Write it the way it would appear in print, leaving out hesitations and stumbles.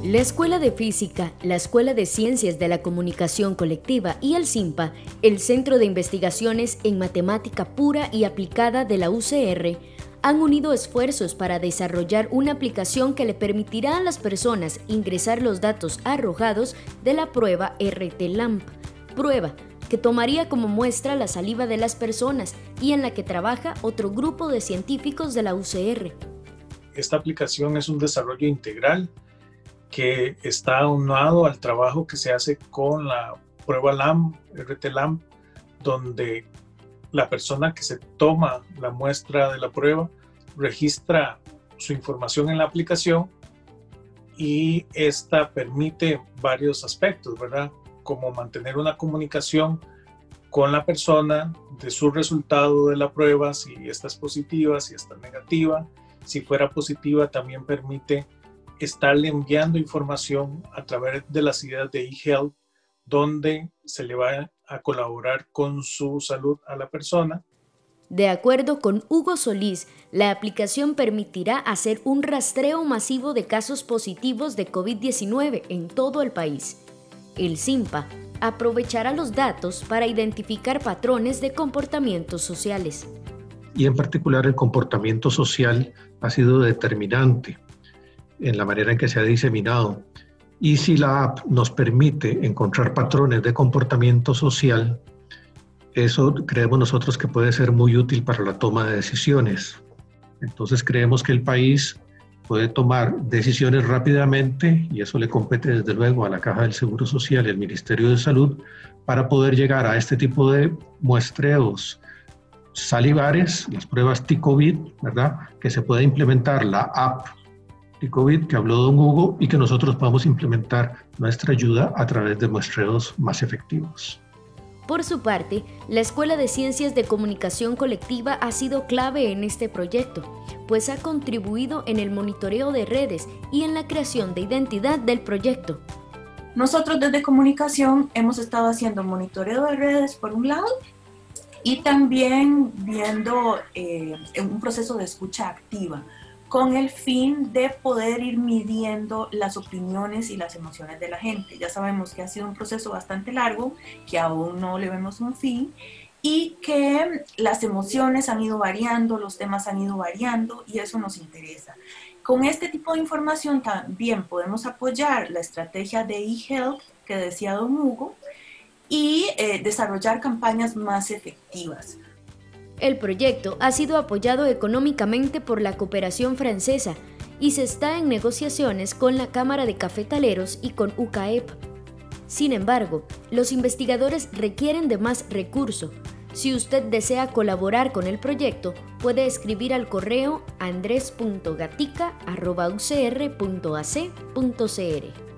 La Escuela de Física, la Escuela de Ciencias de la Comunicación Colectiva y el CIMPA, el Centro de Investigaciones en Matemática Pura y Aplicada de la UCR, han unido esfuerzos para desarrollar una aplicación que le permitirá a las personas ingresar los datos arrojados de la prueba RT-LAMP, prueba que tomaría como muestra la saliva de las personas y en la que trabaja otro grupo de científicos de la UCR. Esta aplicación es un desarrollo integral que está aunado al trabajo que se hace con la prueba LAMP, RT-LAMP, donde la persona que se toma la muestra de la prueba registra su información en la aplicación y esta permite varios aspectos, ¿verdad? Como mantener una comunicación con la persona de su resultado de la prueba, si esta es positiva, si esta es negativa. Si fuera positiva, también permite estarle enviando información a través de las ideas de eHealth, donde se le va a colaborar con su salud a la persona. De acuerdo con Hugo Solís, la aplicación permitirá hacer un rastreo masivo de casos positivos de COVID-19 en todo el país. El CIMPA aprovechará los datos para identificar patrones de comportamientos sociales. Y en particular el comportamiento social ha sido determinante en la manera en que se ha diseminado. Y si la app nos permite encontrar patrones de comportamiento social, eso creemos nosotros que puede ser muy útil para la toma de decisiones. Entonces creemos que el país puede tomar decisiones rápidamente y eso le compete desde luego a la Caja del Seguro Social y al Ministerio de Salud para poder llegar a este tipo de muestreos salivares, las pruebas T-COVID, ¿verdad? Que se pueda implementar la app T-COVID que habló don Hugo y que nosotros podamos implementar nuestra ayuda a través de muestreos más efectivos. Por su parte, la Escuela de Ciencias de Comunicación Colectiva ha sido clave en este proyecto, pues ha contribuido en el monitoreo de redes y en la creación de identidad del proyecto. Nosotros desde Comunicación hemos estado haciendo monitoreo de redes por un lado y también viendo un proceso de escucha activa, con el fin de poder ir midiendo las opiniones y las emociones de la gente. Ya sabemos que ha sido un proceso bastante largo, que aún no le vemos un fin, y que las emociones han ido variando, los temas han ido variando, y eso nos interesa. Con este tipo de información también podemos apoyar la estrategia de eHealth, que decía don Hugo, y desarrollar campañas más efectivas. El proyecto ha sido apoyado económicamente por la cooperación francesa y se está en negociaciones con la Cámara de Cafetaleros y con UCAEP. Sin embargo, los investigadores requieren de más recursos. Si usted desea colaborar con el proyecto, puede escribir al correo andres.gatica@ucr.ac.cr.